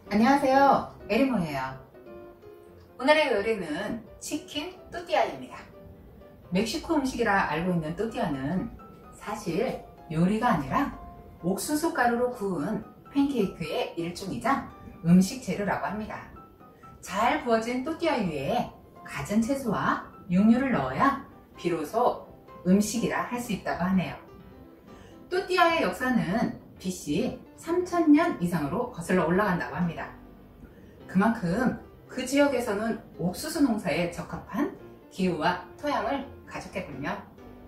안녕하세요, 에리모예요. 오늘의 요리는 치킨 또띠아입니다. 멕시코 음식이라 알고 있는 또띠아는 사실 요리가 아니라 옥수수 가루로 구운 팬케이크의 일종이자 음식 재료라고 합니다. 잘 구워진 또띠아 위에 갖은 채소와 육류를 넣어야 비로소 음식이라 할 수 있다고 하네요. 또띠아의 역사는 BC 3000년 이상으로 거슬러 올라간다고 합니다. 그만큼 그 지역에서는 옥수수 농사에 적합한 기후와 토양을 가졌겠군요.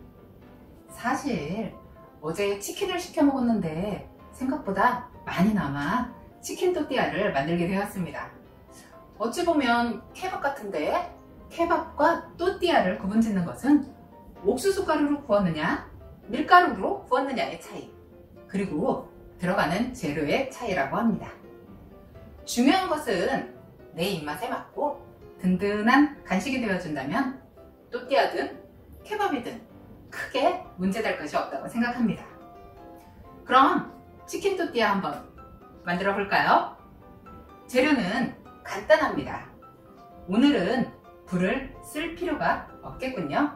사실 어제 치킨을 시켜 먹었는데 생각보다 많이 남아 치킨 또띠아를 만들게 되었습니다. 어찌 보면 케밥 같은데 케밥과 또띠아를 구분짓는 것은 옥수수 가루로 구웠느냐 밀가루로 구웠느냐의 차이, 그리고 들어가는 재료의 차이라고 합니다. 중요한 것은 내 입맛에 맞고 든든한 간식이 되어준다면 또띠아든 케밥이든 크게 문제될 것이 없다고 생각합니다. 그럼 치킨 또띠아 한번 만들어 볼까요? 재료는 간단합니다. 오늘은 불을 쓸 필요가 없겠군요.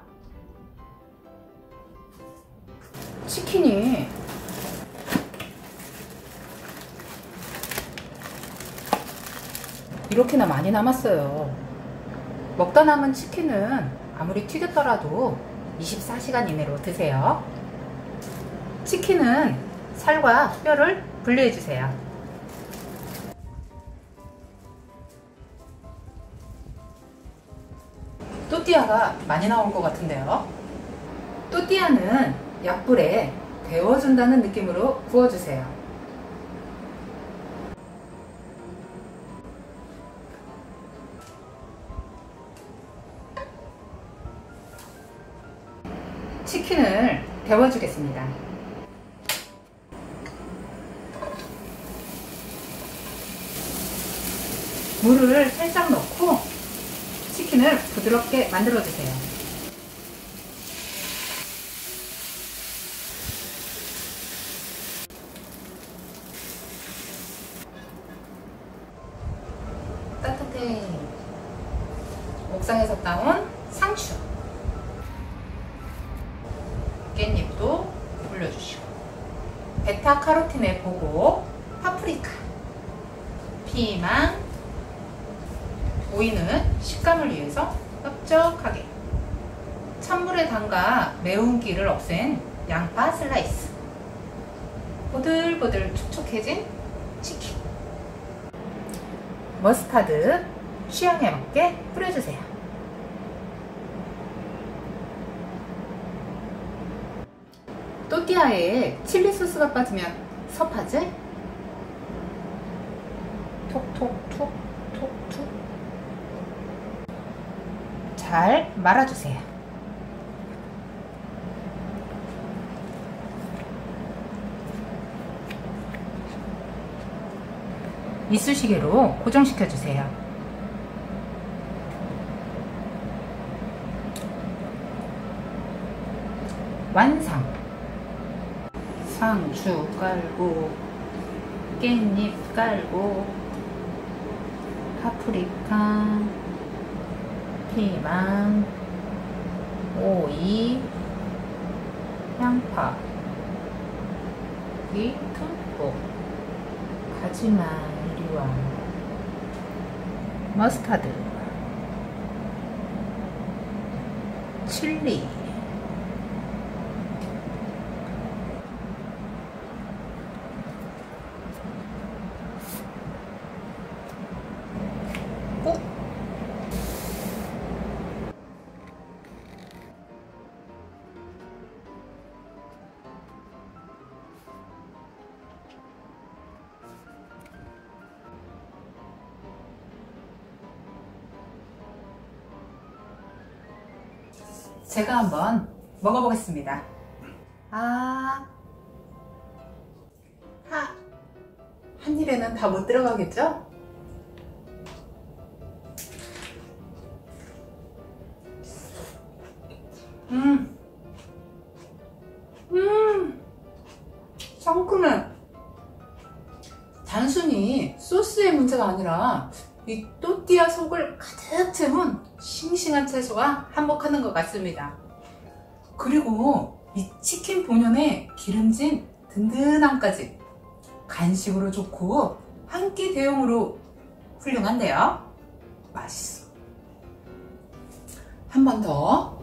치킨이 이렇게나 많이 남았어요. 먹다 남은 치킨은 아무리 튀겼더라도 24시간 이내로 드세요. 치킨은 살과 뼈를 분리해 주세요. 또띠아가 많이 나온 것 같은데요. 또띠아는 약불에 데워준다는 느낌으로 구워주세요. 치킨을 데워주겠습니다. 물을 살짝 넣고 치킨을 부드럽게 만들어주세요. 따뜻해. 옥상에서 따온 상추, 깻잎도 올려주시고, 베타카로틴에 보고, 파프리카, 피망, 오이는 식감을 위해서 넓적하게, 찬물에 담가 매운기를 없앤 양파 슬라이스, 보들보들 촉촉해진 치킨, 머스타드 취향에 맞게 뿌려주세요. 또띠아에 칠리 소스가 빠지면 섭하지? 톡톡톡 톡톡 잘 말아주세요. 이쑤시개로 고정시켜주세요. 완성! 상추 깔고, 깻잎 깔고, 파프리카, 피망, 오이, 양파, 이 듬뿍, 가지마 이리와, 머스타드, 칠리, 꾹. 제가 한번 먹어보겠습니다. 한 입에는 다 못 들어가겠죠? 상큼해. 단순히 소스의 문제 문제가 아니라 이 또띠아 속을 가득 채운 싱싱한 채소가 한몫하는 것 같습니다. 그리고 이 치킨 본연의 기름진 든든함까지 간식으로 좋고 한 끼 대용으로 훌륭한데요. 맛있어. 한 번 더.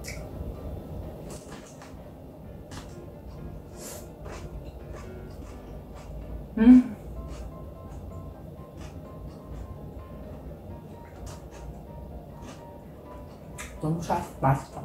너무 맛있어.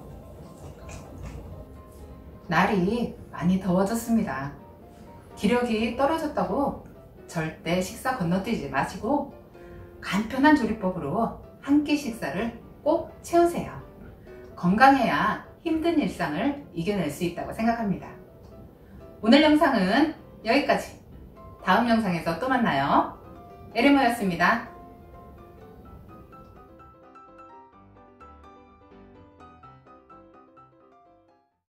날이 많이 더워졌습니다. 기력이 떨어졌다고 절대 식사 건너뛰지 마시고 간편한 조리법으로 한 끼 식사를 꼭 채우세요. 건강해야 힘든 일상을 이겨낼 수 있다고 생각합니다. 오늘 영상은 여기까지. 다음 영상에서 또 만나요. 에르모였습니다.